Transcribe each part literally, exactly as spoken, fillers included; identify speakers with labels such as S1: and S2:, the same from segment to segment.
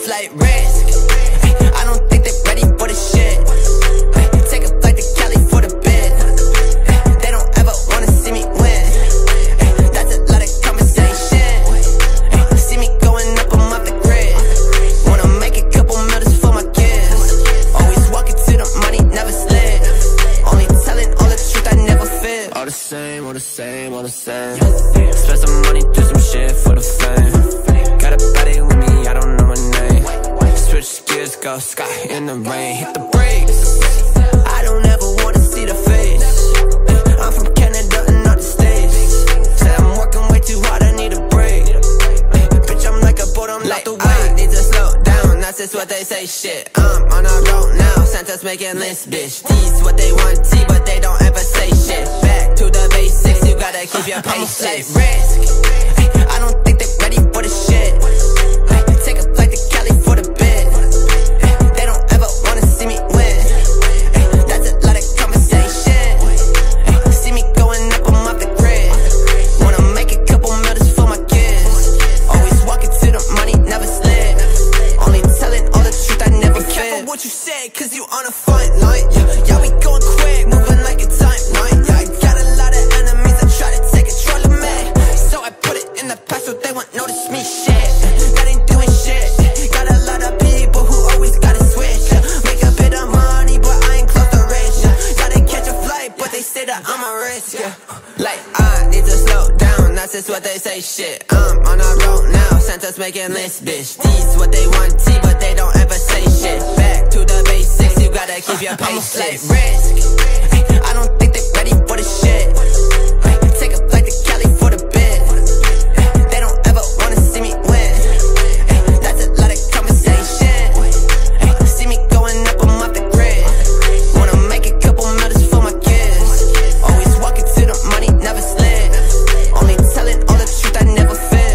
S1: flight risk. I don't think they're ready for the shit. Take a flight to Cali for the bid. They don't ever wanna see me win. That's a lot of conversation. See me going up, I'm off the grid. Wanna make a couple millions for my kids. Always walking to the money, never slid. Only telling all the truth, I never fib. All the same, all the same, all the same. Spend some money, do some shit for the fame. Got a baddie with me, I don't know her name. Switch gears, go sky in the rain. Hit the brakes, I don't ever wanna see the face. I'm from Canada and not the States. Said I'm working way too hard, I need a break. Bitch, I'm like a boat, I'm like the way. I need to slow down, that's just what they say, shit. I'm on a road now, Santa's making lists, bitch. T's what they want, T, but they don't ever say shit. Back to the basics, you gotta keep your patience. Risk, I don't think they're ready for the shit. Take a flight to Cali for the bid. They don't ever wanna see me win. That's a lot of conversation. See me going up, I'm off the grid. Wanna make a couple millions for my kids. Always walking to the money, never slid. Only telling all the truth, I never fib. Be careful what you say, cause you on a front line. Yeah, yeah, we going quick, moving like a timeline. Yeah, I got a lot of enemies that try to take control of me. So I put it in the past so they won't notice me, shit. That ain't doing shit. Got a lot of people who always gotta switch. Make a bit of money, but I ain't close to rich. Gotta catch a flight, but they say that I'm a risk. Like, I need to slow down, that's just what they say, shit. I'm on a road now, Santa's making lists, bitch. T's what they want, T, but they don't ever say shit. Back to the basics, you gotta keep your patience. Risk, I don't think they're ready for the shit. Take a flight to Cali for the bid. They don't ever wanna see me win. That's a lot of conversation. See me going up, I'm off the grid. Wanna make a couple millions for my kids. Always walking to the money, never slid. Only telling all the truth, I never fib.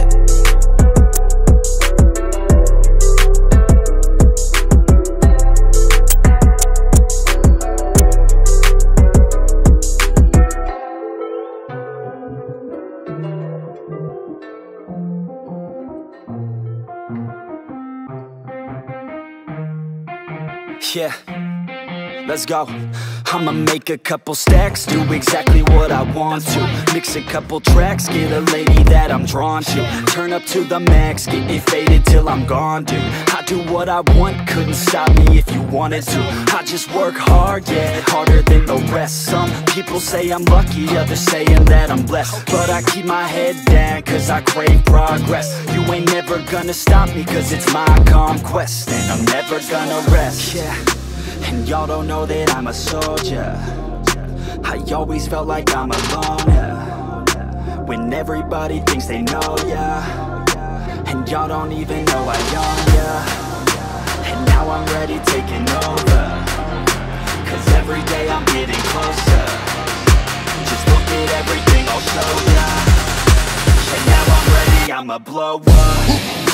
S2: Yeah, let's go. I'ma make a couple stacks, do exactly what I want to. Mix a couple tracks, get a lady that I'm drawn to. Turn up to the max, get it faded till I'm gone, dude. I do what I want, couldn't stop me if you wanted to. I just work hard, yeah, harder than the rest. Some people say I'm lucky, others saying that I'm blessed. But I keep my head down, cause I crave progress. You ain't never gonna stop me, cause it's my conquest. And I'm never gonna rest, yeah. And y'all don't know that I'm a soldier. I always felt like I'm alone, yeah. When everybody thinks they know ya, and y'all don't even know I own ya. And now I'm ready taking over, cause every day I'm getting closer. Just look at everything I'll show ya. And now I'm ready, I'ma blow up.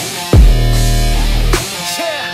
S2: Yeah.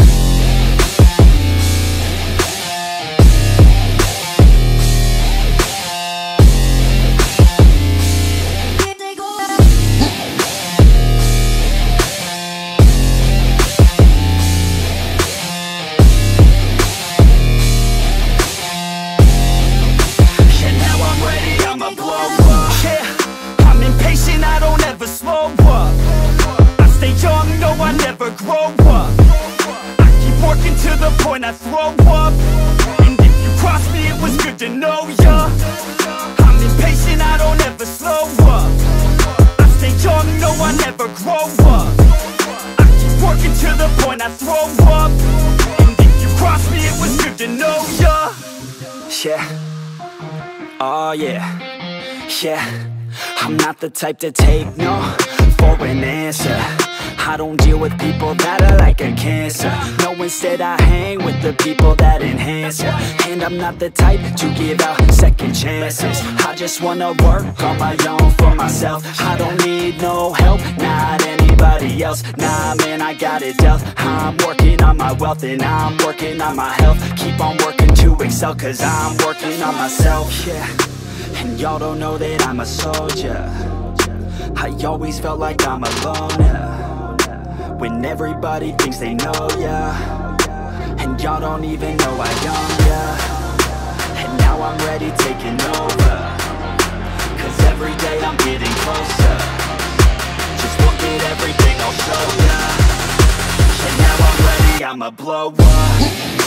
S2: I throw up, and if you cross me, it was good to know ya. I'm impatient, I don't ever slow up. I stay young, no, I never grow up. I keep working to the point I throw up, and if you cross me, it was good to know ya. Yeah, oh yeah, yeah. I'm not the type to take no for an answer. I don't deal with people that are like a cancer. No, instead I hang with the people that enhance ya. And I'm not the type to give out second chances. I just wanna work on my own for myself. I don't need no help, not anybody else. Nah, man, I got it dealt. I'm working on my wealth and I'm working on my health. Keep on working to excel, cause I'm working on myself. Yeah, and y'all don't know that I'm a soldier. I always felt like I'm alone, yeah. when everybody thinks they know ya, and y'all don't even know how young ya. And now I'm ready taking over, cause every day I'm getting closer. Just look at everything I'll show ya. And now I'm ready, I'ma blow up.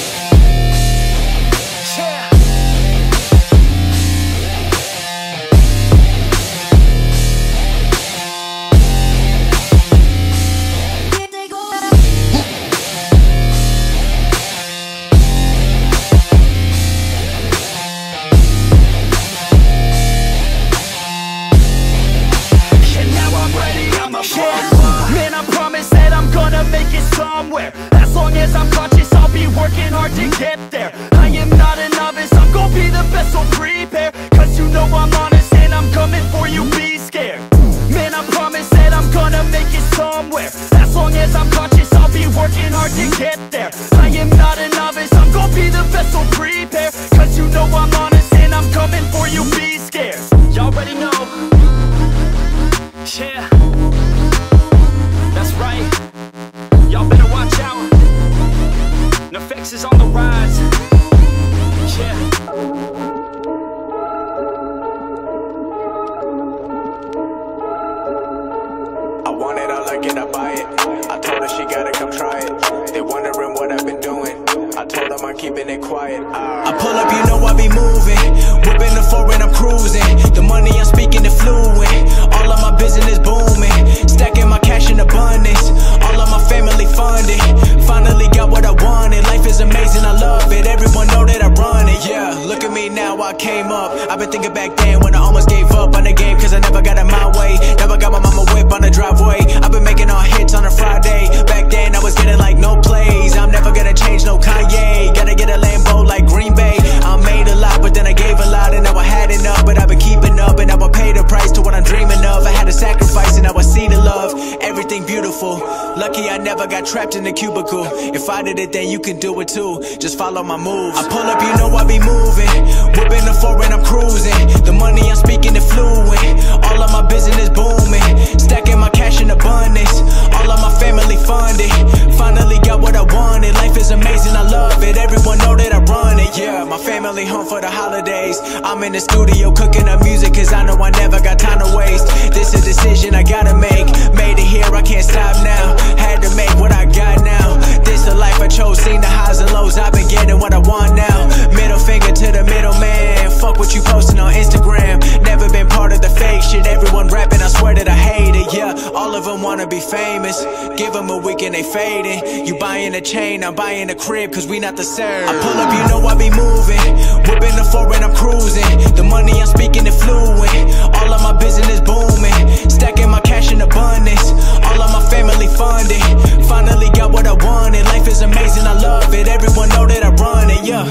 S2: Yeah. Man, I promise that I'm gonna make it somewhere. As long as I'm conscious, I'll be working hard to get there. I am not a novice, I'm gonna be the best, so prepare. Cause you know I'm honest and I'm coming for you, be scared. Man, I promise that I'm gonna make it somewhere. As long as I'm conscious, I'll be working hard to get there. I am not a novice, I'm gonna be the best, so prepare. Cause you know I'm honest and I'm coming for you, be scared. Y'all already know. Yeah. That's right, y'all better watch out. Nefex is on the rise. Yeah.
S3: I want it, I like it, I buy it. I told her she gotta come try it. They wondering what I've been doing. I told them I'm keeping it quiet. I pull up, you know I be moving. Whipping the foreign, I'm cruising. The money I'm speaking it fluent. All of my business booming. Stacking my cash in abundance. All of my family funded. Finally got what I wanted. Life is amazing, I love it. Everyone know that I run it. Yeah, look at me now, I came up. I've been thinking back then when I almost gave up on the game, cause I never got it my way. Never got my mama whip on the driveway. I've been making all hits on a Friday. Back then I was getting like no plays. I'm never gonna change, no Kanye. Gotta get a Lambo like Green Bay. I made a lot, but then I gave a lot, and now I had enough. But I've been keeping up, and now I pay the price to what I'm dreaming of. I had to sacrifice, and now I see the love. Everything beautiful. Lucky I never got trapped in a cubicle. If I did it, then you can do it too. Just follow my moves. I pull up, you know I be moving. Whipping the foreign, I'm cruising. The money I'm speaking it fluent. All of my business booming. Stacking my cash in abundance. All of my family funded. Finally got what I wanted. Life is amazing, I love it. Everyone know that I run it. Yeah, my family home for the holidays. I'm in the studio cooking up music, cause I know I never got time to waste. This is a decision I gotta make. Made it here, I can't stop now. Had to make what I got now. This the life I chose, seen the highs and lows. I've been getting what I want now. Middle finger to the middleman. Fuck what you posting on Instagram. Never been part of the fake shit. Everyone rapping, I swear that I hate it. Yeah, all of them wanna be famous. Give them a week and they fading. You buying a chain, I'm buying a crib, cause we not the same. I pull up, you know I be moving. Whipping the foreign, I'm cruising. The money I'm speaking it fluent. All of my business booming. Stacking my cash in abundance. All of my family funded. Finally got what I wanted. Life is amazing, I love it. Everyone know that I run it, yeah.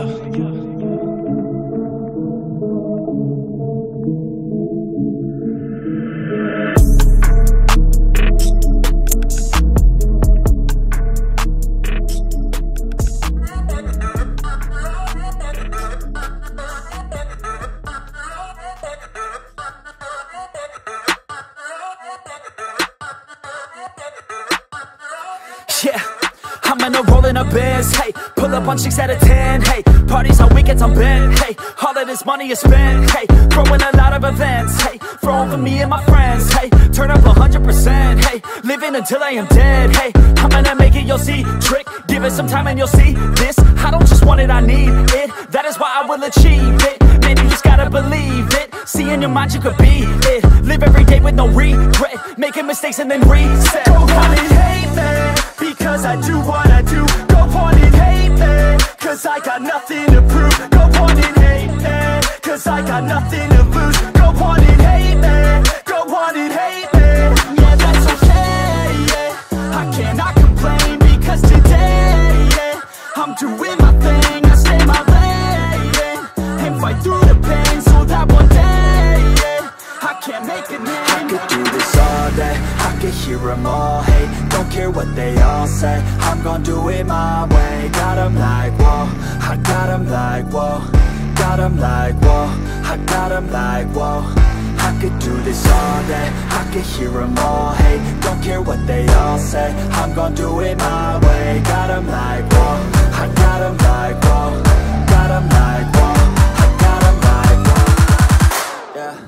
S2: Yeah, I'm in a rollin' a biz, hey. Pull up on six out of ten, hey. Parties on weekends, I'm bent, hey. All of this money is spent, hey. Throwing a lot of events, hey. Throwing for me and my friends, hey. Turn up one hundred percent, hey. Living until I am dead, hey. I'm gonna make it, you'll see. Trick, give it some time and you'll see. This, I don't just want it, I need it. That is why I will achieve it. Man, you just gotta believe it. See in your mind you could be it. Live every day with no regret. Making mistakes and then reset. Go on and hate me, because I do what I do. Go on and hate me, cause I got nothing to prove. Go on and hate me, cause I got nothing to lose. Go on and hate me, go on and hate me. Yeah, that's okay, yeah. I cannot complain, because today, yeah, I'm doing my thing, I stay my lane, yeah, and fight through the pain, so that one day, yeah, I can make a name. I could do this all day, I could hear them all hate. Don't care what they all say, I'm gon' do it my way. Got 'em like, whoa, I got 'em like, whoa. Got 'em like, whoa, I got 'em like, whoa. I could do this all day, I could hear them all hate. Don't care what they all say, I'm gon' do it my way. Got them like, whoa, I got them like, whoa. Got them like, whoa, I got them like, whoa. Yeah.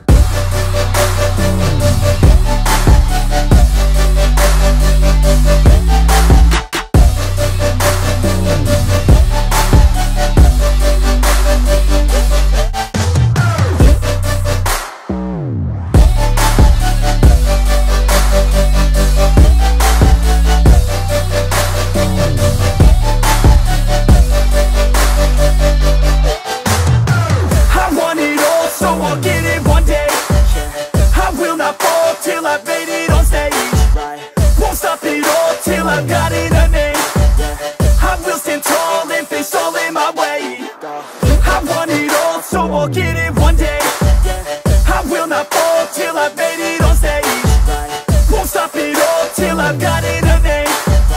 S4: I've got it a name. I will stand tall and face all in my way. I want it all, so I'll get it one day. I will not fall till I've made it on stage. Won't stop it all till I've got it a name.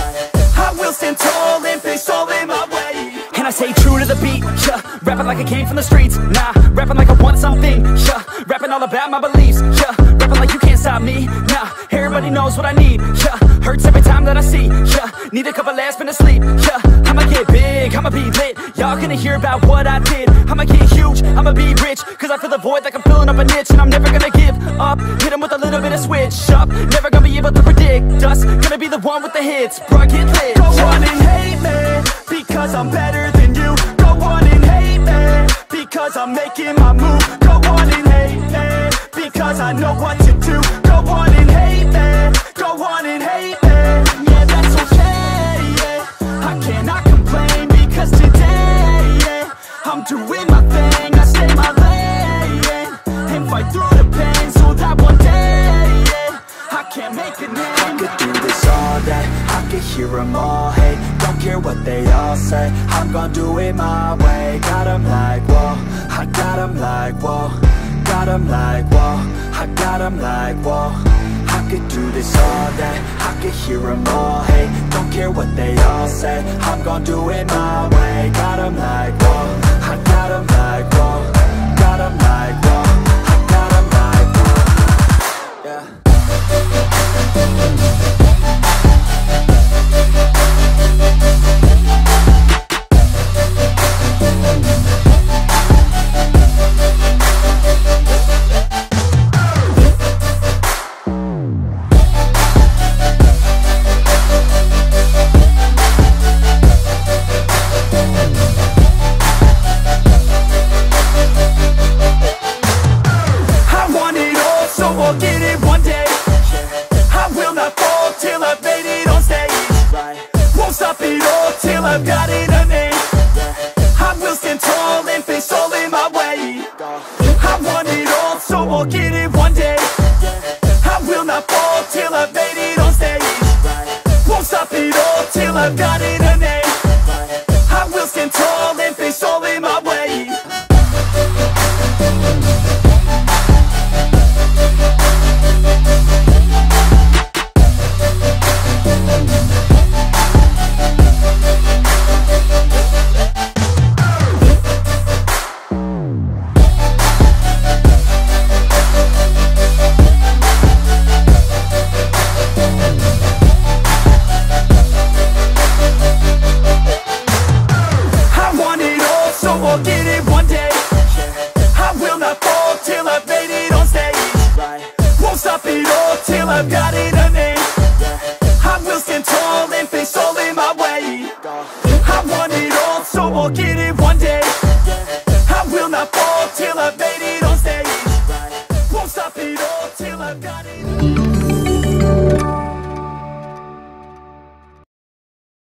S4: I will stand tall and face all in my way.
S2: And I stay true to the beat, yeah. Rapping like I came from the streets, nah. Rapping like I want something, yeah. Rapping all about my beliefs, yeah. Rapping like you can't stop me, nah. Everybody knows what I need, yeah. Hurts every time that I see, yeah. Need a couple last minutes sleep, yeah. I'ma get big, I'ma be lit. Y'all gonna hear about what I did. I'ma get huge, I'ma be rich. Cause I feel the void like I'm filling up a niche. And I'm never gonna give up, hit 'em with a little bit of switch up. Never gonna be able to predict us. Gonna be the one with the hits, bro, get lit.
S4: Go on and hate me, because I'm better than you. Go on and hate me, because I'm making my move. Go on and hate me, because I know what to do. Go on and hate me, go on and hate me. Yeah, that's okay, yeah. I cannot complain, because today, yeah, I'm doing my thing, I stay my lane, and fight through the pain, so that one day, yeah, I can make a name.
S2: I could do this all day, I could hear them all hate. Don't care what they all say, I'm gon' do it my way. Got them like, whoa, I got them like, whoa. Got them like, whoa, I got them like, whoa. I could do this all day, I could hear them all hate. Don't care what they all say, I'm gon' do it my way. Got them like, whoa, I got them like, whoa. Got them like, whoa, I got them like, whoa. Yeah.
S4: Till I've got it a name. I will stand tall and face all in my way. I want it all, so I'll get it one day. I will not fall till I've made it on stage. Won't stop it all till I've got it a name. I will stand tall and face all in my way. I'll get it one day. I will not fall till I've made it on stage. Won't stop it all till I've got it a name. I will stand tall and face all in my way. I want it all, so I'll get it one day. I will not fall till I've made it on stage. Won't stop it all till I've got it.